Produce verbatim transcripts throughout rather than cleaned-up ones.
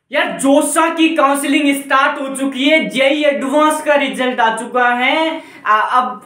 यार जोशा की counselling start हो चुकी है। जेई एडवांस का रिजल्ट आ चुका है। आ, अब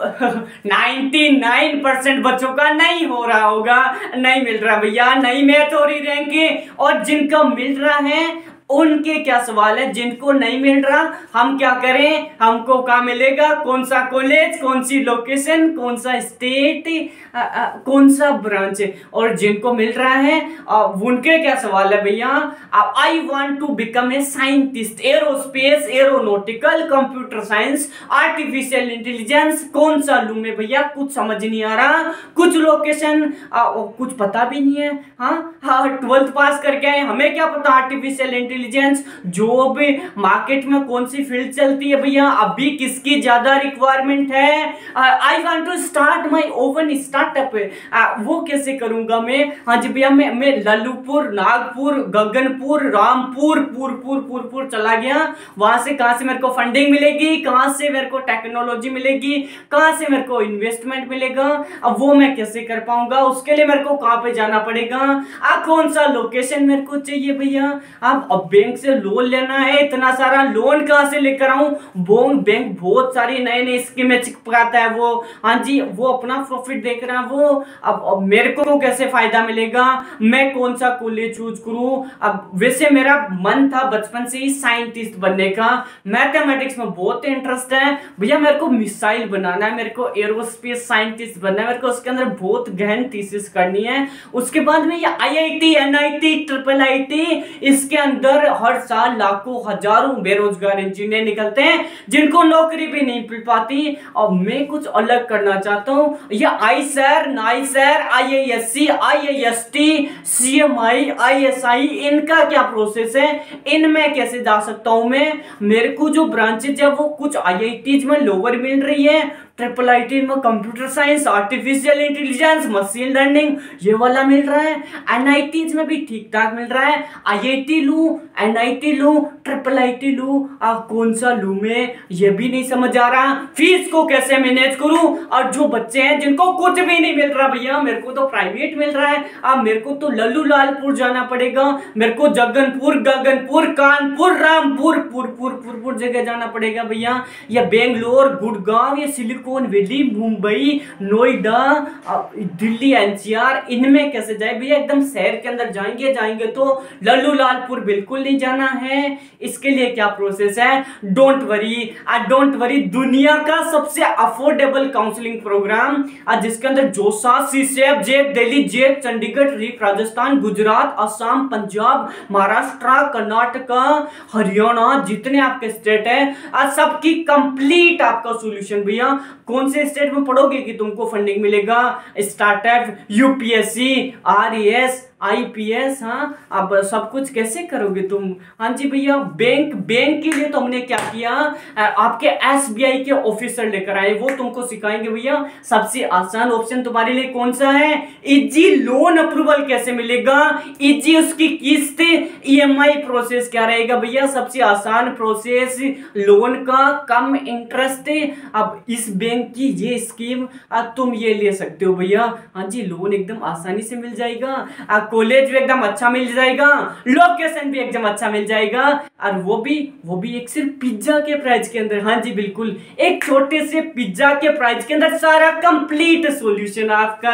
निन्यानवे परसेंट बच्चों का नहीं हो रहा होगा, नहीं मिल रहा भैया, नहीं मैथ हो रही रैंक। और जिनका मिल रहा है उनके क्या सवाल है, जिनको नहीं मिल रहा हम क्या करें, हमको क्या मिलेगा, कौन सा कॉलेज, कौन सी लोकेशन, कौन सा स्टेट, आ, आ, कौन सा ब्रांच। और जिनको मिल रहा है आ, उनके क्या सवाल है भैया। I want to become a scientist, aerospace, aeronautical, computer science, artificial intelligence, कौन सा लूं मैं भैया, कुछ समझ नहीं आ रहा। कुछ लोकेशन कुछ पता भी नहीं है। हाँ हाँ ट्वेल्थ पास करके आए, हमें क्या पता आर्टिफिशियल इंटेलिजेंस जॉब मार्केट में कौन सी फील्ड चलती है भैया, अभी किसकी ज्यादा रिक्वायरमेंट है। I want to start my own startup, वो कैसे करूंगा मैं। हाँ जी भैया, मैं मैं लल्लूपुर, नागपुर, गगनपुर, रामपुर, पुरपुर पुरपुर चला गया। वहां से कहां से मेरे को फंडिंग मिलेगी, कहां से मेरे को टेक्नोलॉजी मिलेगी, कहां से मेरे को इन्वेस्टमेंट मिलेगा, अब वो मैं कैसे कर पाऊंगा। उसके लिए मेरे को कहां पे जाना पड़ेगा, आ कौन सा लोकेशन मेरे को चाहिए भैया। अब अब बैंक से लोन लेना है, इतना सारा लोन कहां से लेकर आऊं। बैंक बहुत सारी नए नए स्कीमें चिपकाता है वो। हाँ जी, वो अपना प्रॉफिट देख रहा है वो। अब, अब मेरे को कैसे फायदा मिलेगा, मैं कौन सा कॉलेज चूज करूं। अब वैसे मेरा मन था बचपन से ही साइंटिस्ट बनने का, मैथमेटिक्स में बहुत इंटरेस्ट है भैया। मेरे को मिसाइल बनाना है, मेरे को एरोस्पेस साइंटिस्ट बनना है, मेरे को उसके अंदर बहुत गहन थीसिस करनी है। उसके बाद में ये आईआईटी, एनआईटी, ट्रिपल आईटी, इसके अंदर हर साल लाखों हजारों बेरोजगार इंजीनियर निकलते हैं जिनको नौकरी भी नहीं मिल पाती। और मैं कुछ अलग करना चाहता हूं। ये IISER, NISER, IISc, IIST, CMI, ISI, इनका क्या प्रोसेस है, इनमें कैसे जा सकता हूं मैं। मेरे को जो ब्रांचेज है वो कुछ आईआईटीज में लोअर मिल रही है, ट्रिपल आईटी में computer science, artificial intelligence, machine learning, ये वाला मिल रहा है। एनआईटीज में भी ठीक ठाक मिल रहा है। आईआईटी लूं, एनआईटी लूं, ट्रिपल आईटी लूं, कौन सा लूं मैं, ये भी नहीं समझ आ रहा। फीस को कैसे मैनेज करूं। और जो बच्चे हैं जिनको कुछ भी नहीं मिल रहा भैया, मेरे को तो प्राइवेट मिल रहा है, अब मेरे को तो लल्लू लालपुर जाना पड़ेगा, मेरे को जगनपुर, गगनपुर, कानपुर, रामपुर, पुरपुर पुरपुर जगह जाना पड़ेगा भैया। या बेंगलोर, गुड़गांव, या Silicon Valley, Mumbai, Noida, Delhi, NCR, इनमें कैसे जाए भैया। एकदम शहर के अंदर जाएंगे जाएंगे तो लल्लू लालपुर बिल्कुल नहीं जाना है। इसके लिए क्या प्रोसेस है, डोंट वरी, डोंट वरी, दुनिया का सबसे अफोर्डेबल काउंसलिंग प्रोग्राम, जिसके अंदर JoSAA, CSAB, JAC, Delhi, JAC, Chandigarh, रीक, राजस्थान, गुजरात, असम, पंजाब, महाराष्ट्र, कर्नाटका, हरियाणा, जितने आपके स्टेट है, आज सबकी कंप्लीट आपका सॉल्यूशन भैया। कौन से स्टेट में पढ़ोगे कि तुमको फंडिंग मिलेगा, स्टार्टअप, यूपीएससी, आरईएस, आईपीएस, हाँ अब सब कुछ कैसे करोगे तुम। हाँ जी भैया, बैंक बैंक के लिए तो हमने क्या किया, आपके एसबीआई के ऑफिसर लेकर आए, वो तुमको सिखाएंगे भैया। सबसे आसान ऑप्शन तुम्हारे लिए कौन सा है, इजी लोन अप्रूवल कैसे मिलेगा, इजी उसकी किस्त, ईएमआई प्रोसेस क्या रहेगा भैया। सबसे आसान प्रोसेस लोन का, कम इंटरेस्ट। अब इस बैंक की ये स्कीम अब तुम ये ले सकते हो भैया। हाँ जी, लोन एकदम आसानी से मिल जाएगा, कॉलेज भी एकदम अच्छा मिल जाएगा, लोकेशन भी एकदम अच्छा मिल जाएगा, और वो भी वो भी एक सिर्फ पिज्जा के प्राइस के अंदर। हाँ जी बिल्कुल, एक छोटे से पिज्जा के प्राइस के अंदर सारा कंप्लीट सॉल्यूशन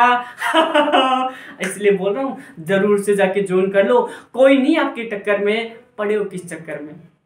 आपका। इसलिए बोल रहा हूं जरूर से जाके ज्वाइन कर लो, कोई नहीं आपके टक्कर में पड़े हो किस चक्कर में।